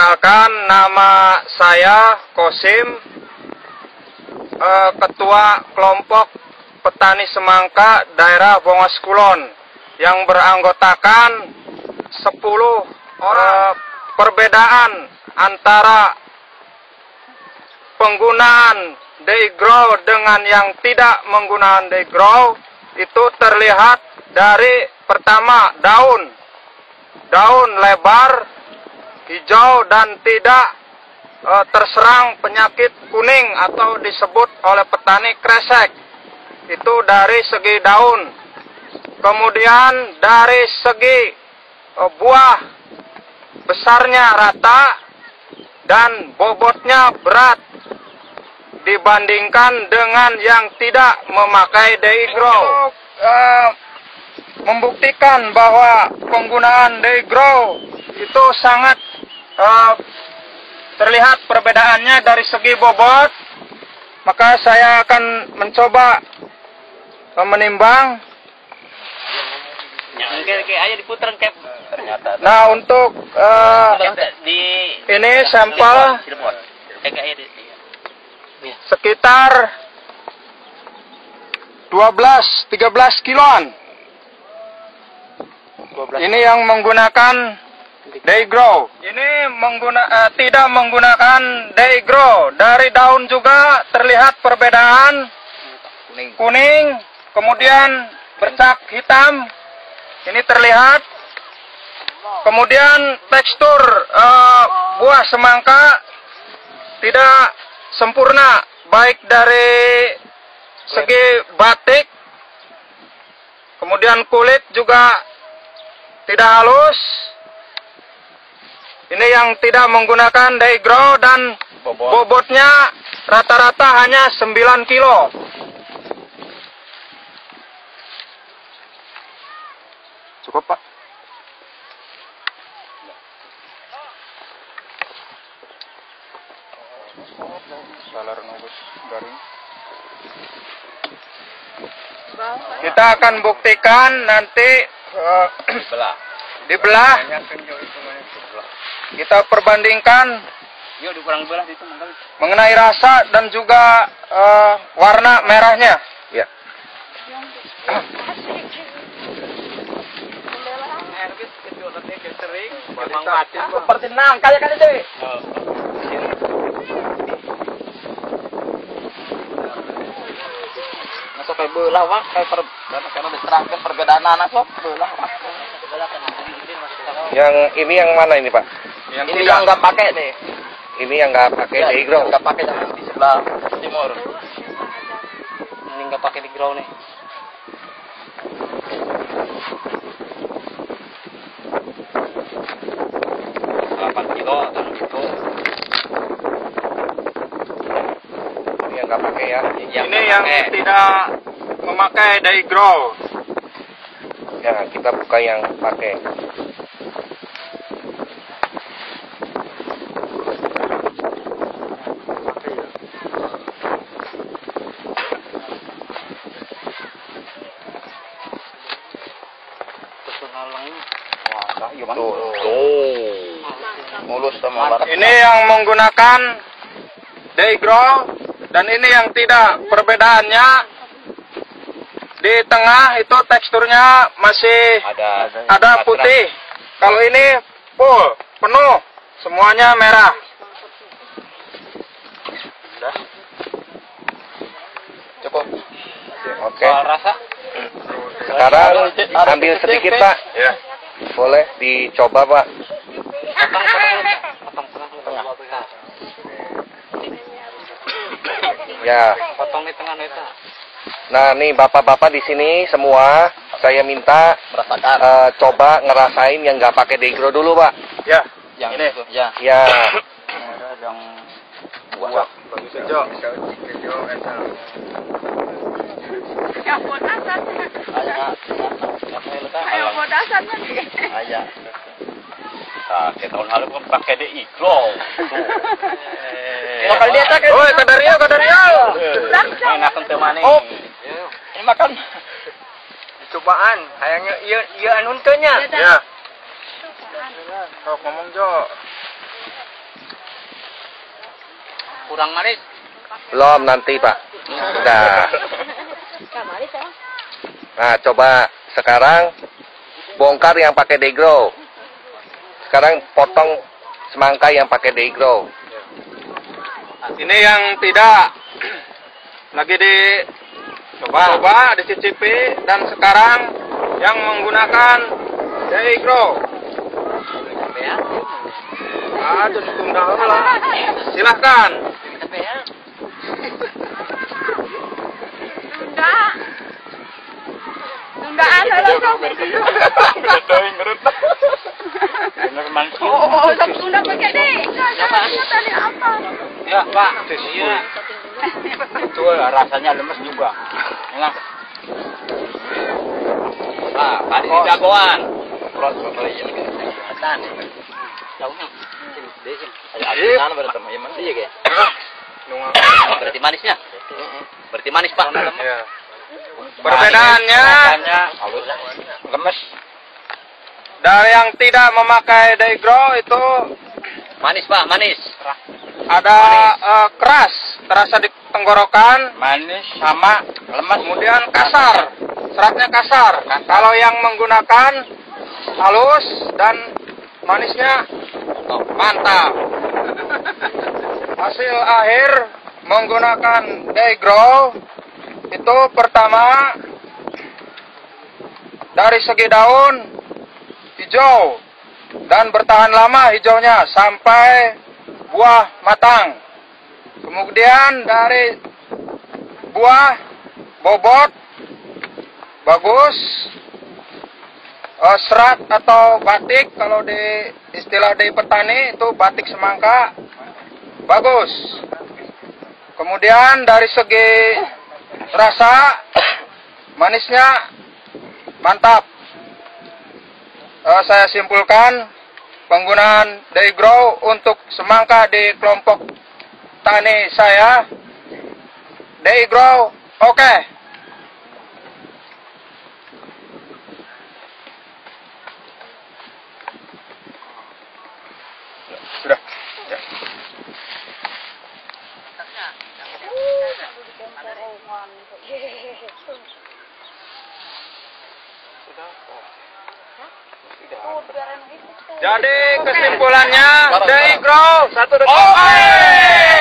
Perkenalkan, nama saya Kosim, Ketua Kelompok Petani Semangka Daerah Bongos Kulon, yang beranggotakan 10 orang. Perbedaan antara penggunaan Day-Grow dengan yang tidak menggunakan Day-Grow itu terlihat dari pertama daun lebar, hijau, dan tidak terserang penyakit kuning atau disebut oleh petani kresek. Itu dari segi daun. Kemudian dari segi buah, besarnya rata dan bobotnya berat dibandingkan dengan yang tidak memakai Day-Grow. Membuktikan bahwa penggunaan Day-Grow itu sangat terlihat perbedaannya dari segi bobot, maka saya akan mencoba menimbang. Nah, untuk ini sampel sekitar 12-13 kiloan. Ini yang menggunakan Day-Grow. Ini tidak menggunakan Day-Grow. Dari daun juga terlihat perbedaan kuning, kemudian bercak hitam. Ini terlihat. Kemudian tekstur buah semangka tidak sempurna, baik dari segi batik, kemudian kulit juga tidak halus. Ini yang tidak menggunakan Day-Grow dan bobotnya rata-rata hanya 9 kilo. Cukup, Pak? Kita akan buktikan nanti dibelah. Kita perbandingkan mengenai rasa dan juga warna merahnya. Ya. Seperti nang kali deh. Masuk kayak belah, Pak. Karena diterangkan perbedaan anak, Pak. Belah, Pak. Yang ini yang mana ini, Pak? Ini yang nggak pakai nih. Ini yang nggak pakai Day-Grow. Nggak pakai yang di sebelah timur. Ini nggak pakai Day-Grow nih. Ini yang nggak pakai ya. Ini yang tidak memakai Day-Grow. Ya, kita buka yang pakai. Ini yang menggunakan Day-Grow dan ini yang tidak. Perbedaannya di tengah itu teksturnya masih ada putih. Kalau ini full, penuh, semuanya merah. Cukup. Oke. Rasa? Sekarang ambil sedikit, Pak. Ya. Boleh dicoba, Pak. Ya. Potong di tengah itu. Nah, nih bapak-bapak di sini semua, saya minta coba ngerasain yang nggak pakai Day-Grow dulu, Pak. Ya. Yang ini. Ya. Ya. Yang buah. Hijau. Yang bodasan. Ayo bodasannya nih. Ayo. Nah, kayak tahun lalu kan pakai Day-Grow. Makan dia tak? Oh, kadario. Enak untuk mana? Oh, ini makan. Cobaan, hayangnya iya anuntenya. Ya. Sok ngomong Jo. kurang manis. Belum, nanti Pak. Udah. Nah, coba sekarang bongkar yang pakai degro. Sekarang potong semangka yang pakai degro. Ini yang tidak lagi coba dicicipi, dan sekarang yang menggunakan degro. Aduh, ditunda lah. Silahkan. Tundaan langsung. Oh, tunda pakai deh. Tadi apa? Ya, Pak. Iya. Itu rasanya lemes juga. Enak. Ah, tadi di jagoan. Pesan. Jauhnya. Berarti manisnya. Berarti manis, Pak. Perbedaannya lemes. dari yang tidak memakai degro itu Manis, Pak, manis. ada keras, terasa di tenggorokan, Manis sama lemes. kemudian kasar, seratnya kasar. Kalau yang menggunakan halus dan manisnya mantap. Hasil akhir menggunakan degro itu pertama dari segi daun hijau dan bertahan lama hijaunya sampai buah matang. Kemudian dari buah bobot bagus, serat atau batik, kalau di istilah di petani itu batik semangka bagus. Kemudian dari segi rasa manisnya mantap. Saya simpulkan penggunaan degro untuk semangka di kelompok tani saya, degro oke. Sudah. Ya. Jadi kesimpulannya degro 1 detik.